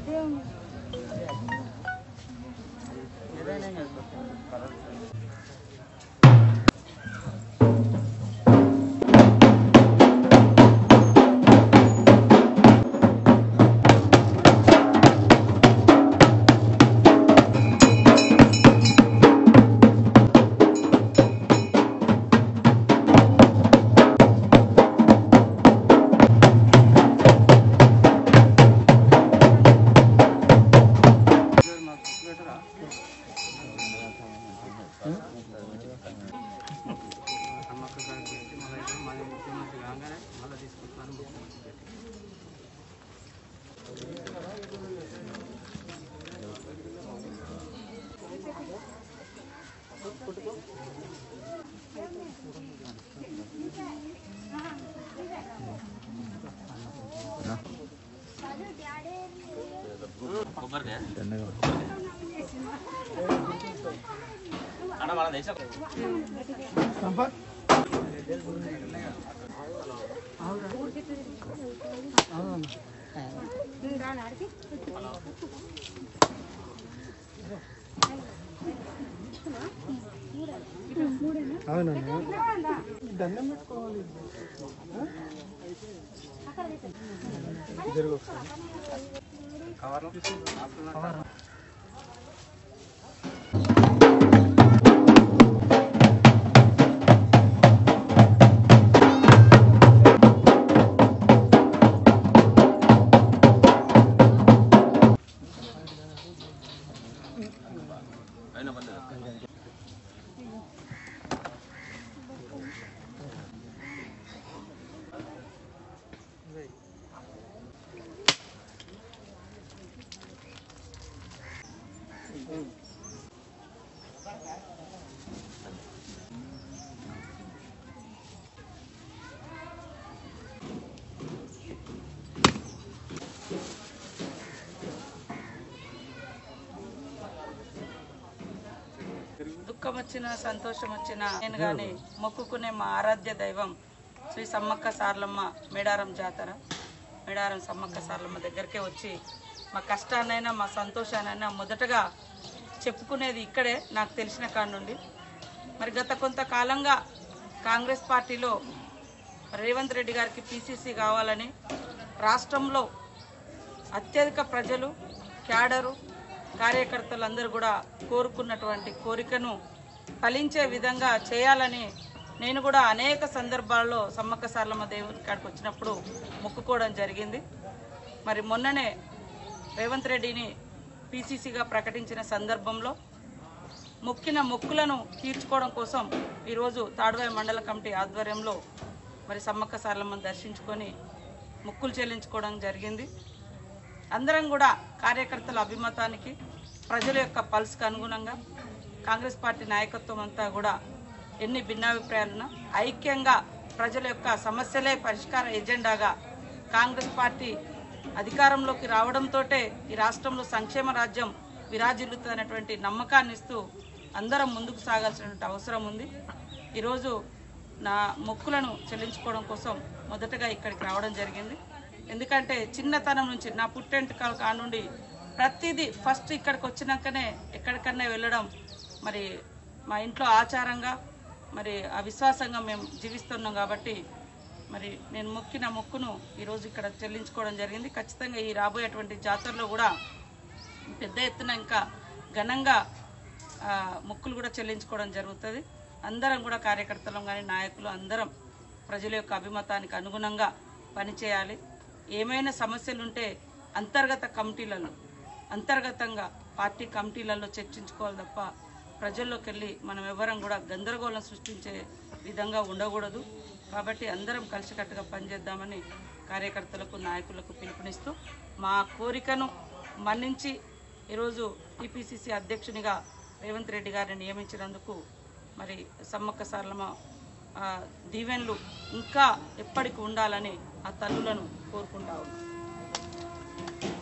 దండం పెట్టుకోవాలి. దుఃఖం వచ్చినా సంతోషం వచ్చినా నేను కానీ మొక్కుకునే మా ఆరాధ్య దైవం శ్రీ సమ్మక్క సార్లమ్మ మేడారం జాతర, మేడారం సమ్మక్క సార్లమ్మ దగ్గరికే వచ్చి మా కష్టాన్నైనా మా సంతోషాన్నైనా మొదటగా చెప్పుకునేది ఇక్కడే నాకు తెలిసిన కాడ నుండి. మరి గత కొంతకాలంగా కాంగ్రెస్ పార్టీలో రేవంత్ రెడ్డి గారికి పిసిసి కావాలని రాష్ట్రంలో అత్యధిక ప్రజలు, క్యాడరు, కార్యకర్తలందరూ కూడా కోరుకున్నటువంటి కోరికను ఫలించే విధంగా చేయాలని నేను కూడా అనేక సందర్భాల్లో సమ్మక్క సార్లమ్మ దేవుని కాడికి వచ్చినప్పుడు మొక్కుకోవడం జరిగింది. మరి మొన్ననే రేవంత్ రెడ్డిని పిసిసిగా ప్రకటించిన సందర్భంలో మొక్కిన మొక్కులను తీర్చుకోవడం కోసం ఈరోజు తాడ్వాయి మండల కమిటీ ఆధ్వర్యంలో మరి సమ్మక్క సార్లమ్మను దర్శించుకొని మొక్కులు చెల్లించుకోవడం జరిగింది. అందరం కూడా కార్యకర్తల అభిమతానికి, ప్రజల యొక్క పల్స్కి అనుగుణంగా కాంగ్రెస్ పార్టీ నాయకత్వం అంతా కూడా ఎన్ని భిన్నాభిప్రాయాలున్నా ఐక్యంగా ప్రజల యొక్క సమస్యలే పరిష్కార ఎజెండాగా కాంగ్రెస్ పార్టీ అధికారంలోకి రావడంతో ఈ రాష్ట్రంలో సంక్షేమ రాజ్యం విరాజిల్లుతున్నటువంటి నమ్మకాన్ని ఇస్తూ అందరం ముందుకు సాగాల్సినటువంటి అవసరం ఉంది. ఈరోజు నా మొక్కులను చెల్లించుకోవడం కోసం మొదటగా ఇక్కడికి రావడం జరిగింది. ఎందుకంటే చిన్నతనం నుంచి నా పుట్టెంటుకల కానుండి ప్రతిదీ ఫస్ట్ ఇక్కడికి వచ్చినాకనే ఎక్కడికన్నా వెళ్ళడం మరి మా ఇంట్లో ఆచారంగా మరి ఆ విశ్వాసంగా మేము జీవిస్తున్నాం. కాబట్టి మరి నేను మొక్కిన మొక్కును ఈరోజు ఇక్కడ చెల్లించుకోవడం జరిగింది. ఖచ్చితంగా ఈ రాబోయేటువంటి జాతరలో కూడా పెద్ద ఎత్తున ఇంకా ఘనంగా మొక్కులు కూడా చెల్లించుకోవడం జరుగుతుంది. అందరం కూడా కార్యకర్తలం కానీ నాయకులు అందరం ప్రజల యొక్క అభిమతానికి అనుగుణంగా పనిచేయాలి. ఏమైనా సమస్యలుంటే అంతర్గతంగా పార్టీ కమిటీలలో చర్చించుకోవాలి తప్ప ప్రజల్లోకి వెళ్ళి మనం ఎవరం కూడా గందరగోళం సృష్టించే విధంగా ఉండకూడదు. కాబట్టి అందరం కలిసికట్టుగా పనిచేద్దామని కార్యకర్తలకు, నాయకులకు పిలుపునిస్తూ మా కోరికను మన్నించి ఈరోజు టీపీసీసీ అధ్యక్షునిగా రేవంత్ రెడ్డి గారిని నియమించినందుకు మరి సమ్మక్క సార్లమ్మ దీవెనలు ఇంకా ఎప్పటికీ ఉండాలని ఆ తల్లులను కోరుకుంటా ఉన్నాను.